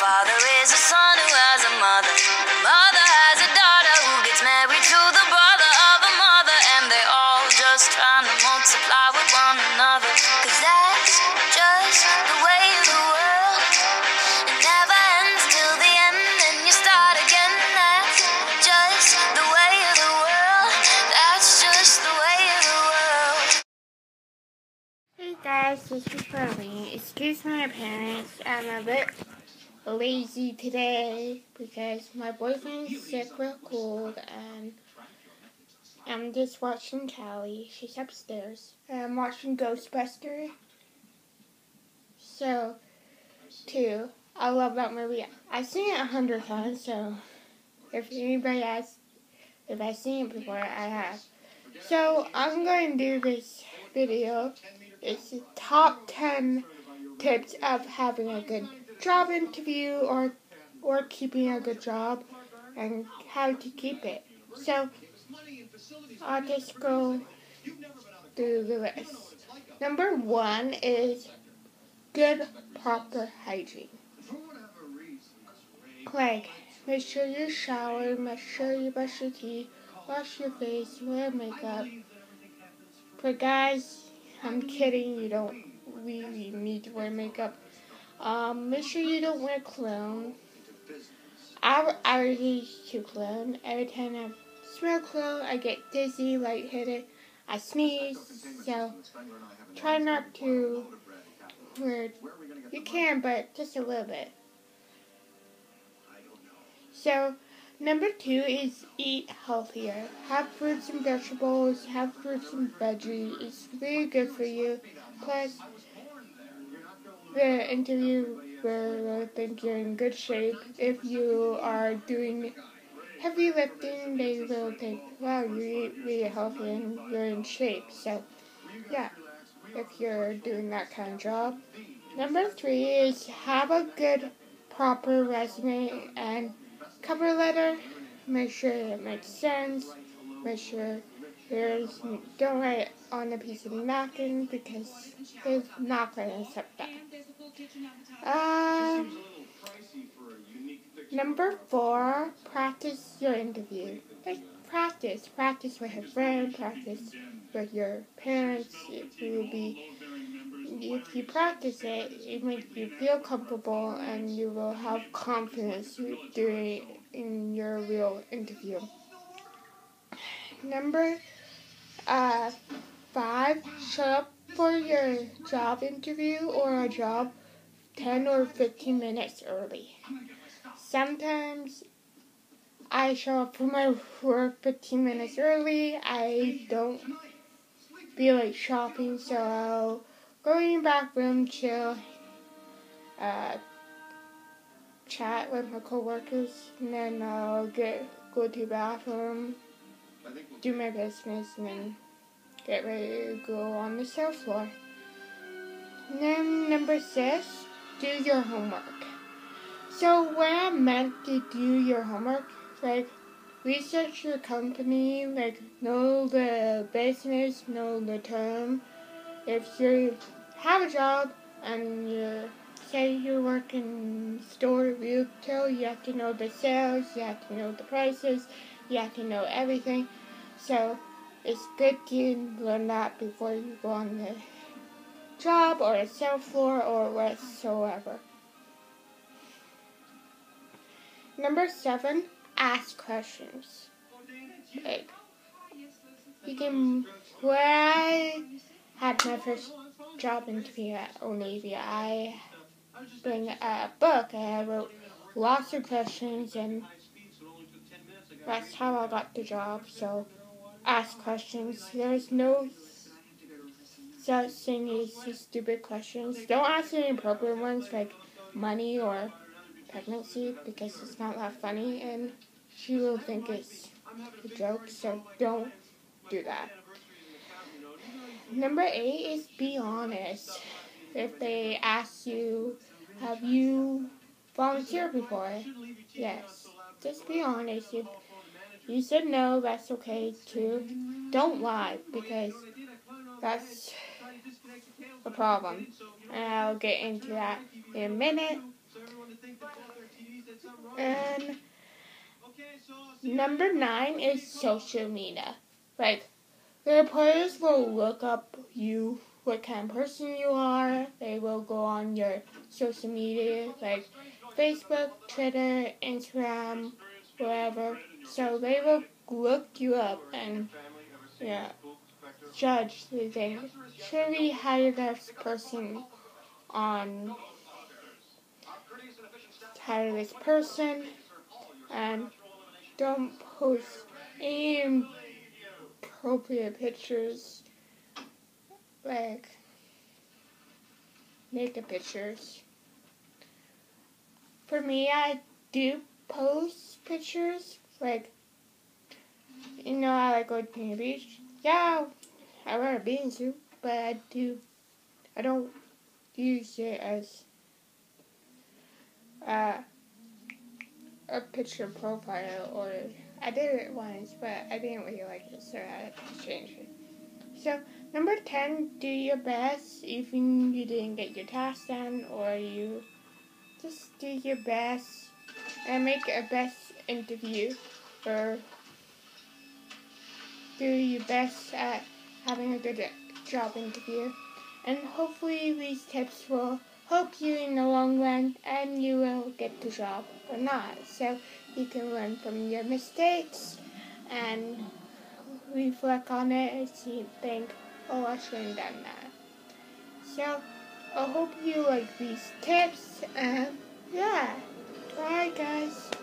father is a son who has a mother. The mother has a daughter who gets married to the brother of a mother, and they all just trying to multiply with one another. 'Cause that's just the way of the world. It never ends till the end, and you start again. That's just the way of the world. That's just the way of the world. Hey guys, this is Charlene. Excuse my appearance. I'm a bit lazy today because my boyfriend's sick with a cold and I'm just watching Callie. She's upstairs. I'm watching Ghostbusters. So, too, I love that movie. I've seen it 100 times, so if anybody asks if I've seen it before, I have. So, I'm going to do this video. It's the top 10 tips of having a good job interview or keeping a good job and how to keep it. So, I'll just go through the list. Number 1 is good, proper hygiene. Like, make sure you shower, make sure you brush your teeth, wash your face, wear makeup. For guys, I'm kidding, you don't really need to wear makeup. Make sure you don't wear cologne. I have allergies to cologne. Every time I smell cologne, I get dizzy, lightheaded, I sneeze. So try not to wear. You can, but just a little bit. So number 2 is eat healthier. Have fruits and vegetables. Have fruits and veggies. It's really good for you. Plus, the interviewer will think you're in good shape. If you are doing heavy lifting, they will think, wow, you eat really healthy and you're in shape. So, yeah, if you're doing that kind of job. Number 3 is have a good, proper resume and cover letter. Make sure it makes sense. Make sure don't write it on a piece of napkin because it's not going to accept that. Number 4, practice your interview. Like practice with a friend, practice with your parents. If you practice it, it makes you feel comfortable and you will have confidence doing in your real interview. Number 5, show up for your job interview or a job 10 or 15 minutes early. Sometimes I show up for my work 15 minutes early. I don't feel like shopping, so I'll go in the back room, chill, chat with my coworkers, and then I'll go to the bathroom, do my business, and then get ready to go on the sales floor. And then number 6, do your homework. So when I meant to do your homework, like research your company, like know the business, know the term. If you have a job and say you work in store retail, you have to know the sales, you have to know the prices, you have to know everything. So it's good to learn that before you go on the job or a sales floor or whatsoever. Number 7, ask questions. Like, where I had my first job interview at Old Navy, I bring a book and I wrote lots of questions, and that's how I got the job. So, ask questions. There's no such thing as stupid questions. Don't ask any appropriate ones like money or pregnancy because it's not that funny and she will think it's a joke, so don't do that. Number 8 is be honest. If they ask you, have you volunteered before? Yes. Just be honest. If you said no, that's okay too. Don't lie because that's a problem. And I'll get into that in a minute. And number 9 is social media. Like, the employers will look up you, what kind of person you are. They will go on your social media, like Facebook, Twitter, Instagram, whatever. So they will look you up and judge. They think, should we hire this person on and don't post any inappropriate pictures, like naked pictures. For me, I do post pictures, like, I like going to the beach. Yeah, I wear a bathing suit, but I don't use it as a picture profile, or I did it once, but I didn't really like it, so I had to change it. So, number 10, do your best, even you didn't get your task done, or you just do your best and make a best interview, or do your best at having a good job interview. And hopefully these tips will help you in the long run, and you will get the job or not. So you can learn from your mistakes and reflect on it and think, oh, I shouldn't have done that. So I hope you like these tips, and yeah, bye guys.